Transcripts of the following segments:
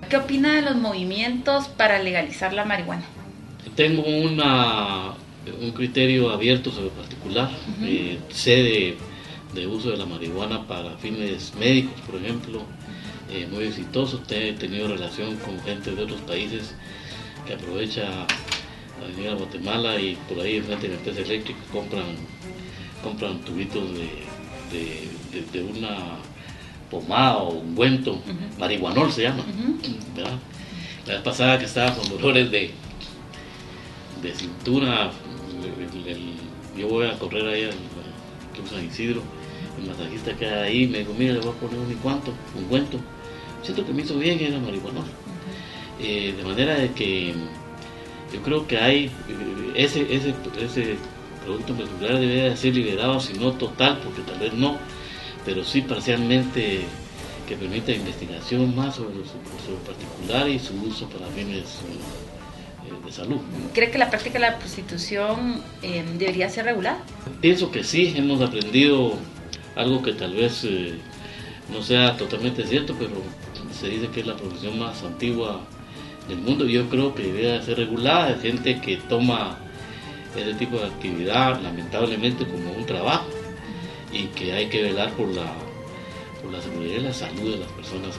¿Qué opina de los movimientos para legalizar la marihuana? Tengo un criterio abierto sobre particular. Sé de uso de la marihuana para fines médicos, por ejemplo, muy exitoso. He tenido relación con gente de otros países que aprovecha a venir a Guatemala y por ahí frente a la empresa eléctrica compran tubitos de una pomada o ungüento, marihuanol se llama, ¿verdad? La vez pasada que estaba con dolores de cintura, yo voy a correr ahí al Club San Isidro, el masajista que hay ahí me dijo, mira, le voy a poner un ungüento. Siento que me hizo bien y era marihuanol. De manera de que yo creo que hay ese producto en particular debe ser liberado, si no total, porque tal vez no, pero sí parcialmente, que permita investigación más sobre su particular y su uso para fines de salud. ¿Cree que la práctica de la prostitución debería ser regulada? Pienso que sí, hemos aprendido algo que tal vez no sea totalmente cierto, pero se dice que es la profesión más antigua del mundo. Yo creo que debería ser regulada. Hay gente que toma ese tipo de actividad lamentablemente como un trabajo y que hay que velar por la seguridad y la salud de las personas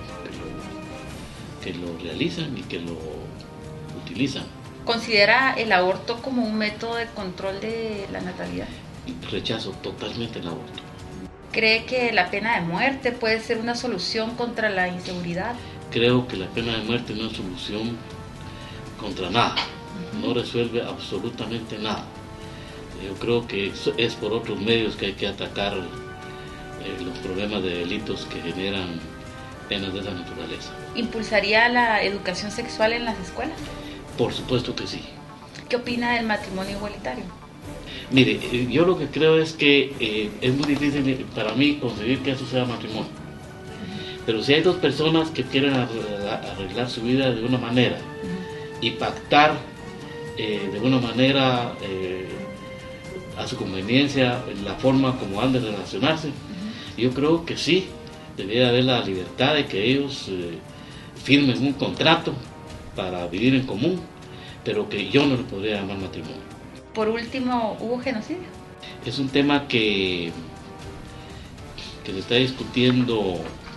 que lo realizan y que lo utilizan. ¿Considera el aborto como un método de control de la natalidad? Rechazo totalmente el aborto. ¿Cree que la pena de muerte puede ser una solución contra la inseguridad? Creo que la pena de muerte no es solución contra nada, no resuelve absolutamente nada. Yo creo que es por otros medios que hay que atacar los problemas de delitos que generan penas de esa naturaleza. ¿Impulsaría la educación sexual en las escuelas? Por supuesto que sí. ¿Qué opina del matrimonio igualitario? Mire, yo lo que creo es que es muy difícil para mí concebir que eso sea matrimonio. Pero si hay dos personas que quieren arreglar su vida de una manera y pactar de una manera a su conveniencia la forma como han de relacionarse, yo creo que sí, debería haber la libertad de que ellos firmen un contrato para vivir en común, pero que yo no le podría llamar matrimonio. Por último, ¿hubo genocidio? Es un tema que se está discutiendo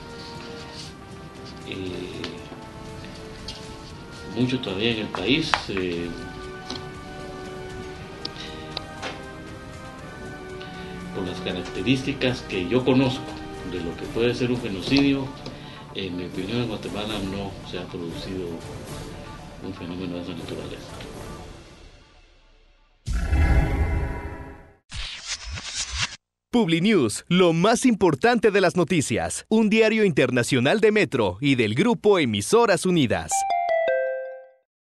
mucho todavía en el país. Por las características que yo conozco de lo que puede ser un genocidio, en mi opinión en Guatemala no se ha producido un fenómeno de esa naturaleza. Publinews, lo más importante de las noticias, un diario internacional de Metro y del Grupo Emisoras Unidas.